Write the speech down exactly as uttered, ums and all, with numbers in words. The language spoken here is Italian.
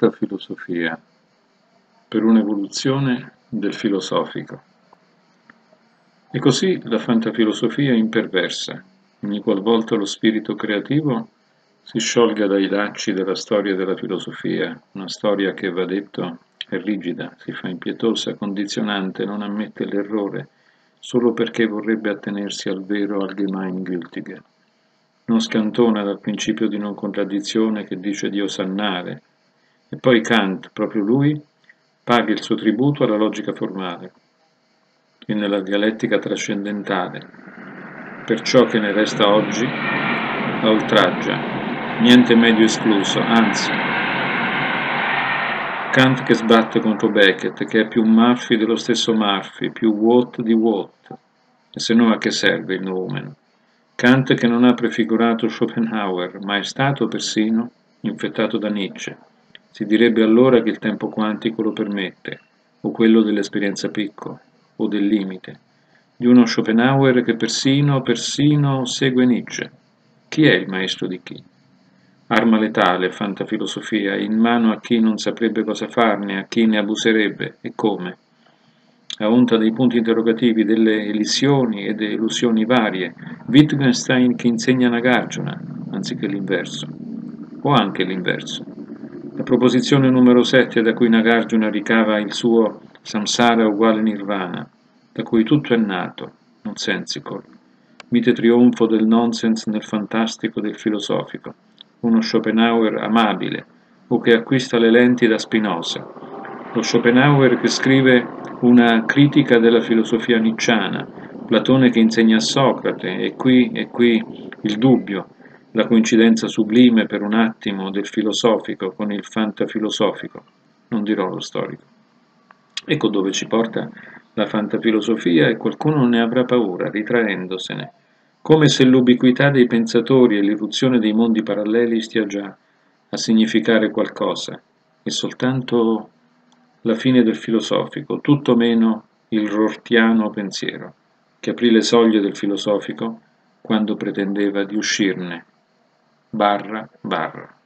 Fantafilosofia per un'evoluzione del filosofico. E così la fantafilosofia imperversa, ogni qualvolta lo spirito creativo si sciolga dai lacci della storia della filosofia, una storia che, va detto, è rigida, si fa impietosa, condizionante, non ammette l'errore, solo perché vorrebbe attenersi al vero Allgemeingültige. Non scantona dal principio di non contraddizione che dice di osannare. E poi Kant, proprio lui, paga il suo tributo alla logica formale e nella dialettica trascendentale, per ciò che ne resta oggi, a oltraggia, niente medio escluso, anzi. Kant che sbatte contro Beckett, che è più Murphy dello stesso Murphy, più Watt di Watt, e se no a che serve il nomen? Kant che non ha prefigurato Schopenhauer, ma è stato persino infettato da Nietzsche. Si direbbe allora che il tempo quantico lo permette, o quello dell'esperienza picco, o del limite, di uno Schopenhauer che persino, persino segue Nietzsche. Chi è il maestro di chi? Arma letale, fantafilosofia, in mano a chi non saprebbe cosa farne, a chi ne abuserebbe, e come? A onta dei punti interrogativi, delle elisioni e delusioni varie, Wittgenstein che insegna Nagarjuna, anziché l'inverso, o anche l'inverso. La proposizione numero sette da cui Nagarjuna ricava il suo samsara uguale nirvana, da cui tutto è nato, nonsensical, mite trionfo del nonsense nel fantastico del filosofico, uno Schopenhauer amabile, o che acquista le lenti da Spinoza, lo Schopenhauer che scrive una critica della filosofia nicciana, Platone che insegna a Socrate, e qui, e qui il dubbio, la coincidenza sublime per un attimo del filosofico con il fantafilosofico, non dirò lo storico. Ecco dove ci porta la fantafilosofia e qualcuno non ne avrà paura, ritraendosene, come se l'ubiquità dei pensatori e l'irruzione dei mondi paralleli stia già a significare qualcosa, e soltanto la fine del filosofico, tutto meno il rortiano pensiero, che aprì le soglie del filosofico quando pretendeva di uscirne. Barra, barra.